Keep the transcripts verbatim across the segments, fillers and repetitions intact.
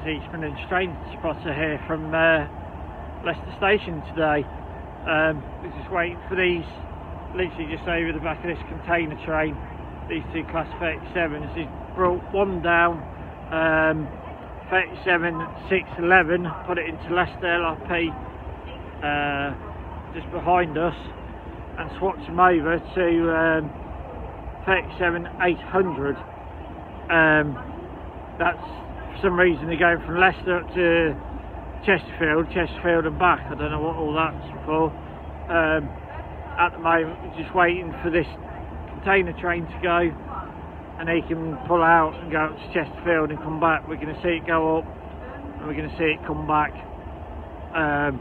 policeman and train spotter here from uh, Leicester Station today. Um, we're just waiting for these, literally just over the back of this container train, these two class thirty-sevens. He's brought one down, um, thirty-seven six eleven, put it into Leicester L I P uh, just behind us, and swapped them over to um, thirty-seven eight hundred. Um, that's for some reason they're going from Leicester up to Chesterfield, Chesterfield and back. I don't know what all that's for. Um, at the moment we're just waiting for this container train to go, and he can pull out and go up to Chesterfield and come back. We're going to see it go up and we're going to see it come back. Um,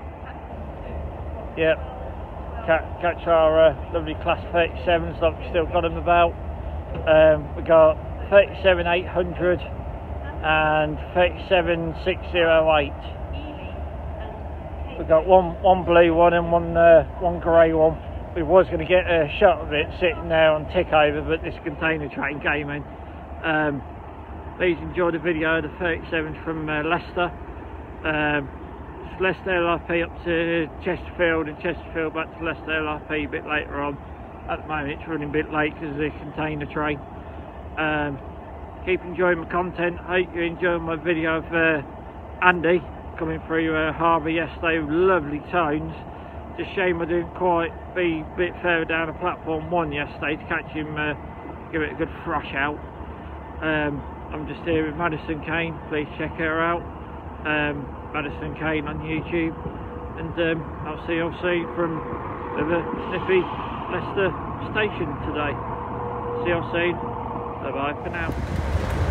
yep, catch our uh, lovely class thirty-sevens like we've still got them about. Um, we got thirty-seven eight hundred and thirty-seven six oh eight. We've got one one blue one and one uh, one grey one. We was going to get a shot of it sitting there on tick over, but this container train came in. Um, please enjoy the video of the thirty-seven from uh, Leicester. Um, it's Leicester L I P up to Chesterfield and Chesterfield back to Leicester L I P a bit later on. At the moment it's running a bit late because of the container train. Um, keep enjoying my content. Hope you enjoyed my video of uh, Andy coming through uh, harbour yesterday with lovely tones. Just shame I didn't quite be a bit further down the platform one yesterday to catch him, uh, give it a good thrash out. Um, I'm just here with Madison Kane. Please check her out, um, Madison Kane on YouTube, and um, I'll see you all soon from the snippy Leicester Station today. See you all soon. Bye bye for now.